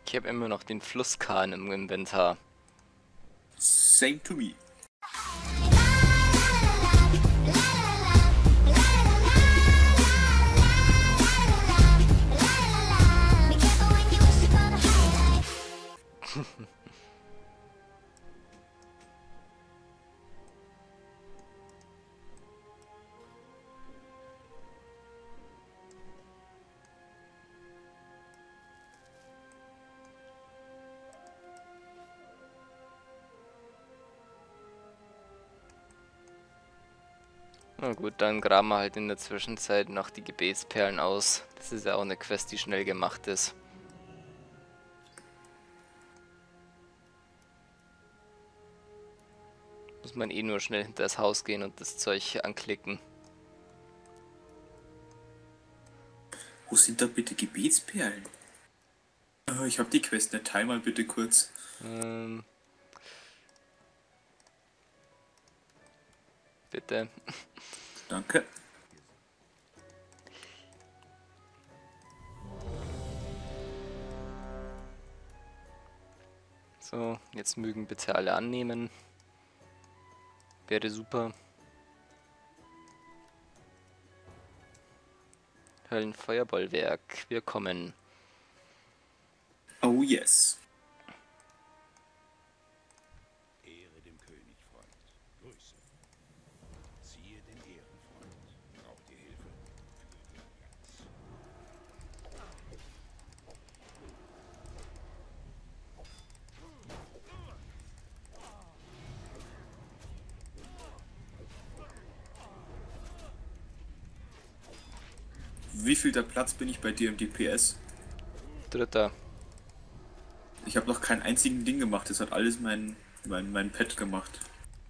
Ich habe immer noch den Flusskahn im Inventar. Same to me. Na gut, dann graben wir halt in der Zwischenzeit noch die Gebetsperlen aus. Das ist ja auch eine Quest, die schnell gemacht ist. Muss man eh nur schnell hinter das Haus gehen und das Zeug anklicken. Wo sind da bitte Gebetsperlen? Ich hab die Quest nicht. Teil mal bitte kurz. Bitte. Danke. So, jetzt mögen bitte alle annehmen. Wäre super. Höllenfeuerbollwerk, wir kommen. Oh yes. Ehre dem König, Freund. Grüße. Siehe den Ehrenfreund. Braucht ihr Hilfe? Füge Platz. Wie viel der Platz bin ich bei dir im DPS? Dritter. Ich habe noch keinen einzigen Ding gemacht. Das hat alles mein Pet gemacht.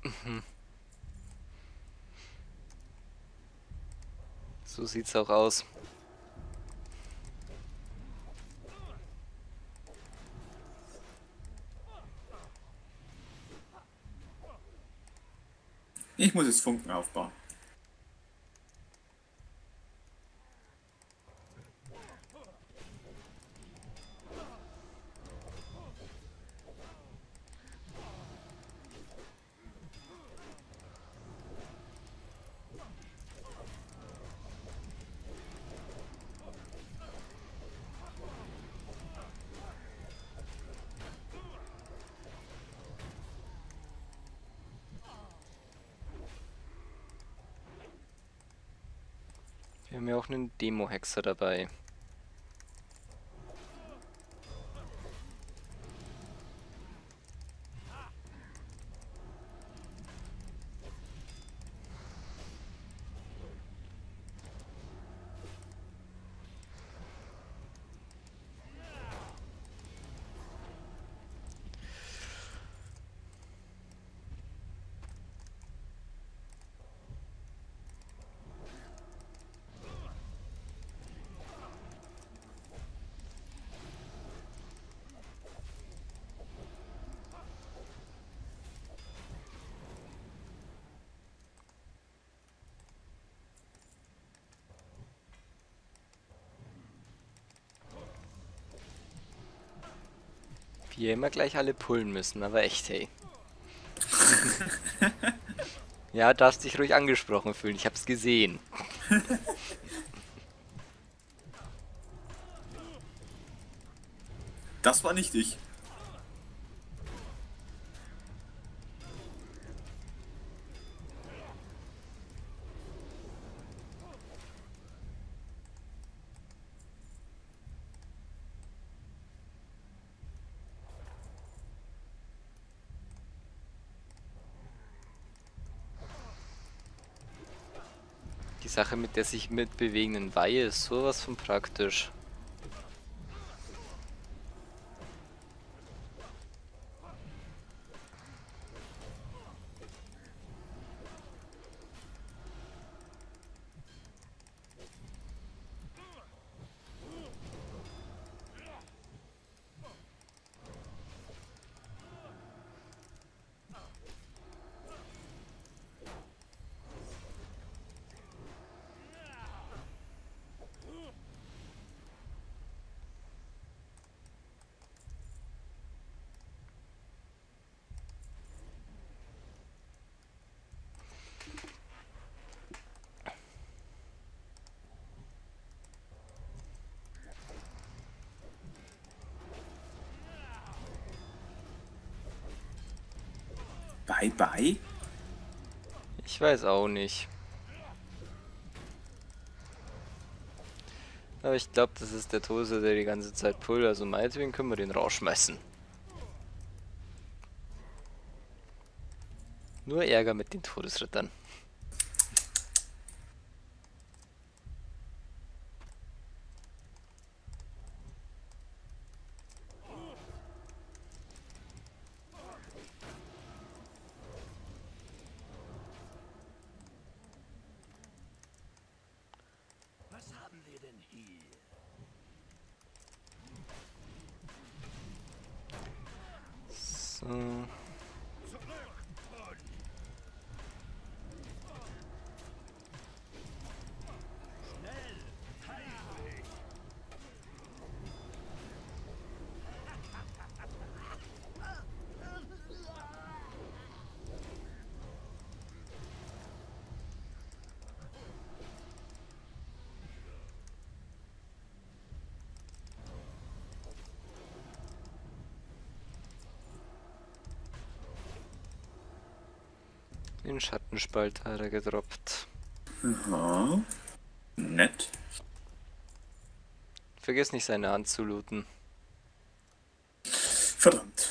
So sieht's auch aus. Ich muss jetzt Funken aufbauen. Wir haben ja auch einen Demo-Hexer dabei. Wir immer gleich alle pullen müssen, aber echt, hey. Ja, darfst dich ruhig angesprochen fühlen, ich hab's gesehen. Das war nicht ich. Die Sache mit der sich mitbewegenden Weihe ist sowas von praktisch. Bye bye? Ich weiß auch nicht. Aber ich glaube, das ist der Todesritter, der die ganze Zeit pullt, also meinetwegen können wir den rausschmeißen. Nur Ärger mit den Todesrittern. Was haben wir denn hier? So. Den Schattenspalt hat er gedroppt. Aha. Nett. Vergiss nicht, seine Hand zu looten. Verdammt.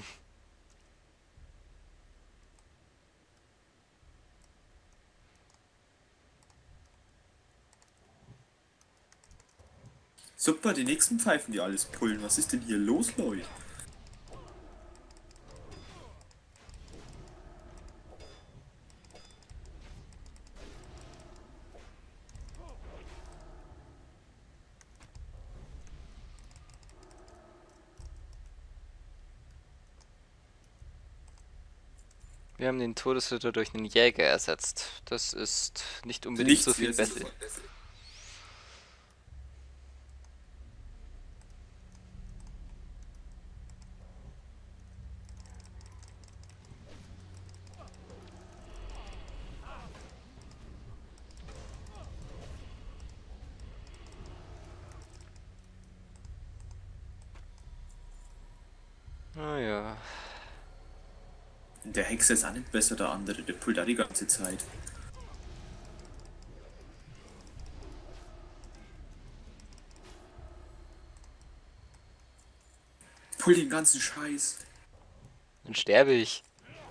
Super, die nächsten Pfeifen, die alles pullen. Was ist denn hier los, Leute? Wir haben den Todesritter durch einen Jäger ersetzt. Das ist nicht unbedingt so viel besser. Naja. Der Hexer ist auch nicht besser, der andere. Der pullt da die ganze Zeit. Pull den ganzen Scheiß. Dann sterbe ich.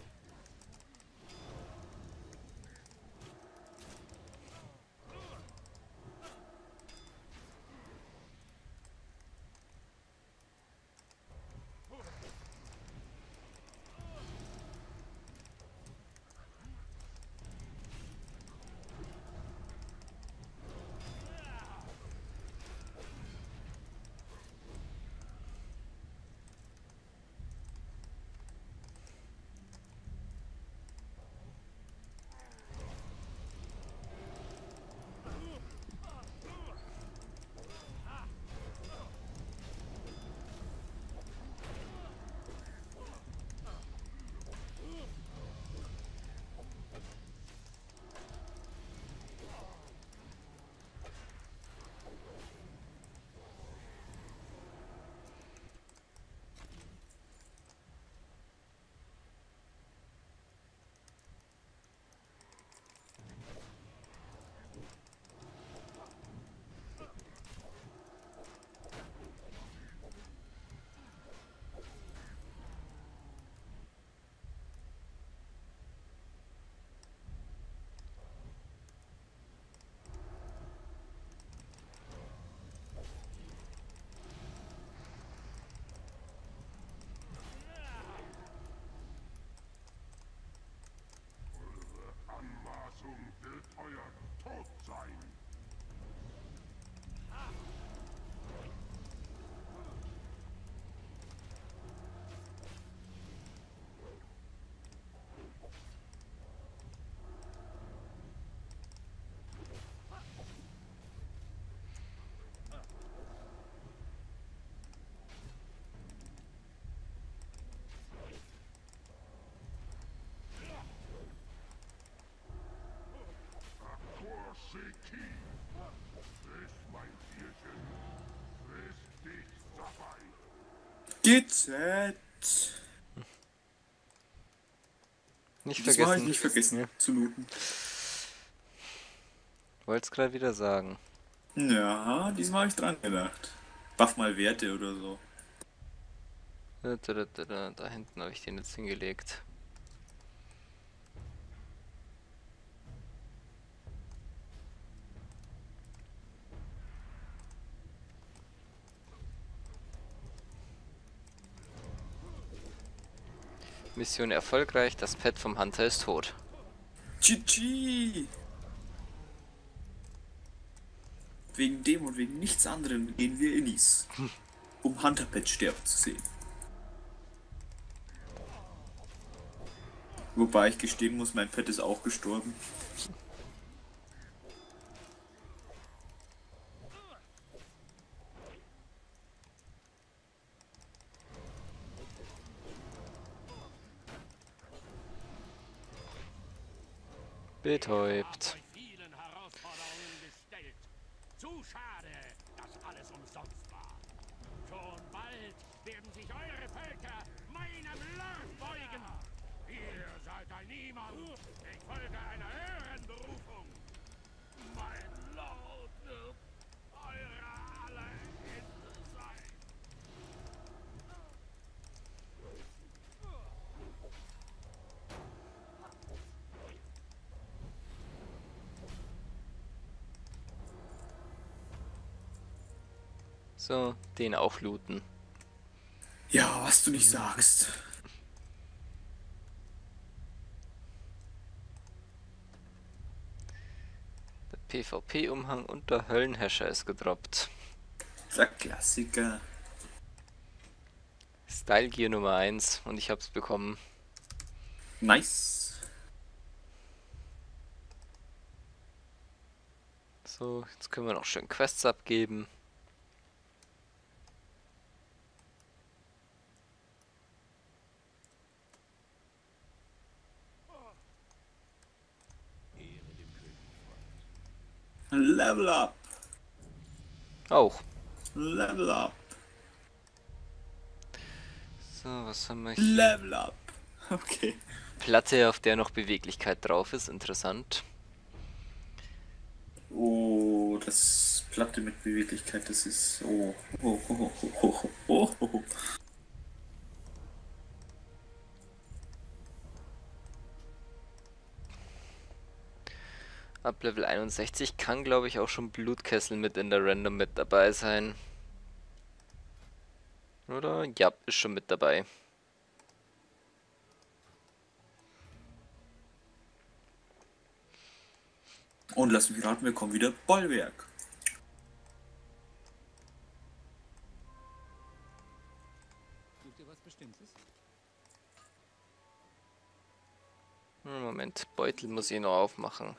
Anmaßung wird euer Tod sein. Akorseki. Friss mein Tierchen. Friss dich dabei. GZ. Nicht Das war ich vergessen. nicht vergessen Ja. zu looten. Wollt's gerade wieder sagen. Ja, diesmal habe ich dran gedacht. Buff mal Werte oder so. Da hinten habe ich den jetzt hingelegt. Mission erfolgreich, das Pet vom Hunter ist tot. GG! Wegen dem und wegen nichts anderem gehen wir Innis. Um Hunterpet sterben zu sehen. Wobei ich gestehen muss, mein Pet ist auch gestorben. Betäubt. Euch vielen Herausforderungen gestellt. Zu schade, dass alles umsonst war. Schon bald werden sich eure Völker meinem Lord beugen. Ihr seid ein Niemand. Ich folge einer höheren Berufung. Mein Lord wird eure aller Ende sein. So, den auch looten. Ja, was du nicht sagst. Der PvP-Umhang und der Höllenhäscher ist gedroppt. Der Klassiker. Style Gear Nummer 1 und ich hab's bekommen. Nice. So, jetzt können wir noch schön Quests abgeben. Ehre dem König. Level up. Auch. Level up. So, was haben wir hier? Level up. Okay. Platte, auf der noch Beweglichkeit drauf ist, interessant. Oh, das Platte mit Beweglichkeit, das ist. Oh. Oh, oh, oh, oh, oh, oh, oh. Ab Level 61 kann, glaube ich, auch schon Blutkessel mit in der Random mit dabei sein. Oder? Ja, ist schon mit dabei. Und lass mich raten, wir kommen wieder Bollwerk. Sucht ihr was Bestimmtes? Moment, Beutel muss ich noch aufmachen.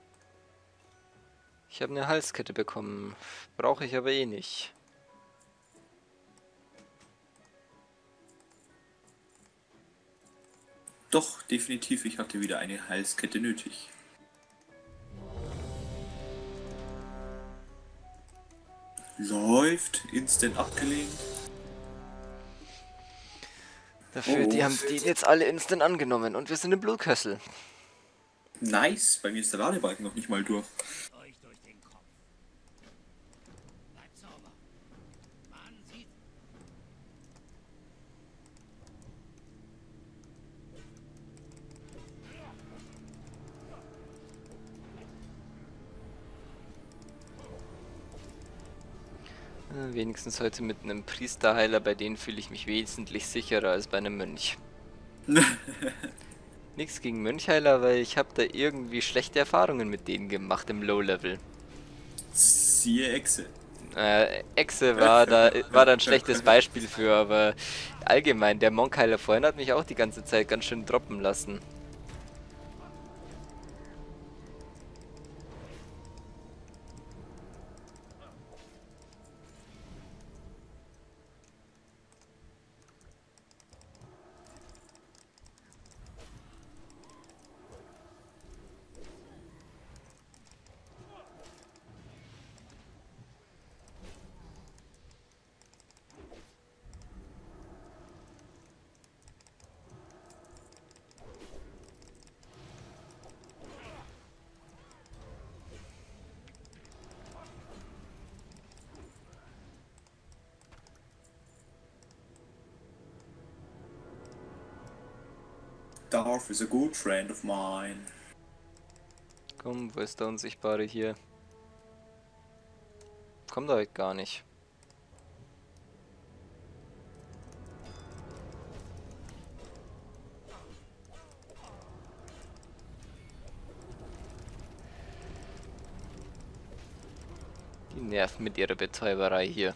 Ich habe eine Halskette bekommen. Brauche ich aber eh nicht. Doch, definitiv, ich hatte wieder eine Halskette nötig. Läuft, instant abgelehnt. Dafür, Oh. die haben die jetzt alle instant angenommen und wir sind im Blutkessel. Nice, bei mir ist der Ladebalken noch nicht mal durch. Euch durch den Kopf. Bleibt sauber. Man sieht. Wenigstens heute mit einem Priesterheiler, bei denen fühle ich mich wesentlich sicherer als bei einem Mönch. Nichts gegen Mönchheiler, weil ich habe da irgendwie schlechte Erfahrungen mit denen gemacht im Low-Level. Siehe Echse. Exe war da ein schlechtes Beispiel für, aber allgemein, der Monkheiler vorhin hat mich auch die ganze Zeit ganz schön droppen lassen. Darth is a good friend of mine. Komm, wo ist der Unsichtbare hier? Kommt er heute gar nicht. Die nerven mit ihrer Betäuberei hier.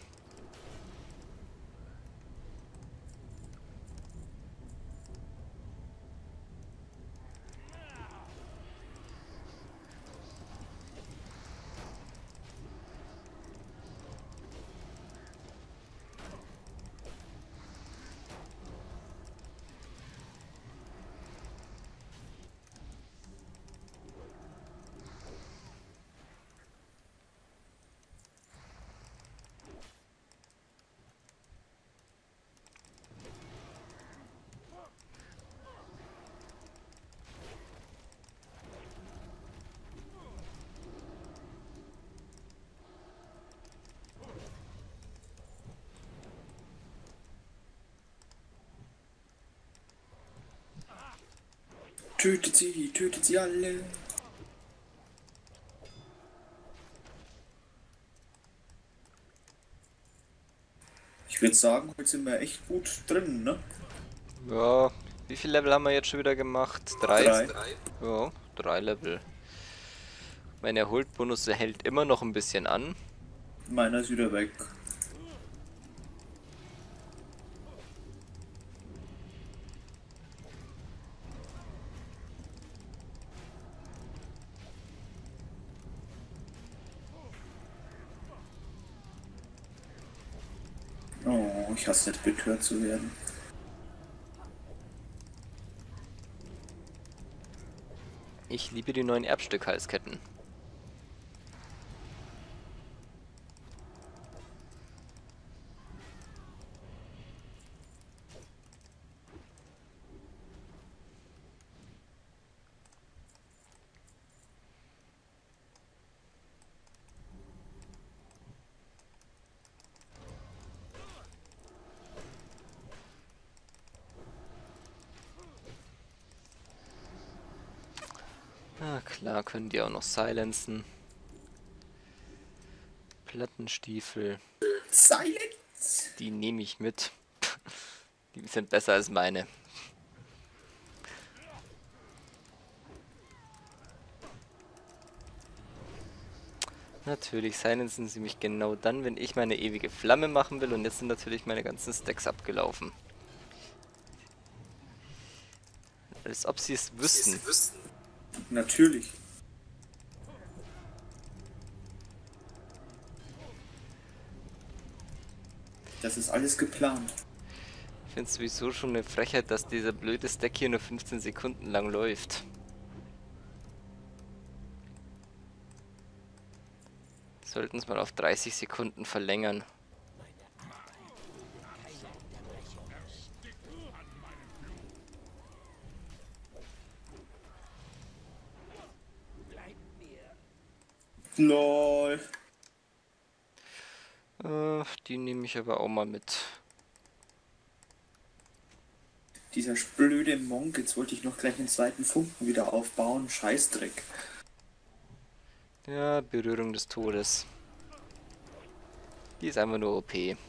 Tötet sie alle. Ich würde sagen, heute sind wir echt gut drin, ne? Ja, wie viel Level haben wir jetzt schon wieder gemacht? 3? Drei. Ja, 3 Level. Mein Erholt-Bonus hält immer noch ein bisschen an. Meiner ist wieder weg. Oh, ich hasse es, betört zu werden. Ich liebe die neuen Erbstück-Halsketten. Na klar, können die auch noch silenzen. Plattenstiefel, Silence! die nehme ich mit. Die sind besser als meine. Natürlich silenzen sie mich genau dann, wenn ich meine ewige Flamme machen will, und jetzt sind natürlich meine ganzen Stacks abgelaufen. Als ob sie es wüssten. Natürlich. Das ist alles geplant. Ich finde es sowieso schon eine Frechheit, dass dieser blöde Stack hier nur 15 Sekunden lang läuft. Sollten es mal auf 30 Sekunden verlängern. LOL. Die nehme ich aber auch mal mit. Dieser blöde Monk, jetzt wollte ich noch gleich den zweiten Funken wieder aufbauen. Scheißdreck. Ja, Berührung des Todes. Die ist einfach nur OP.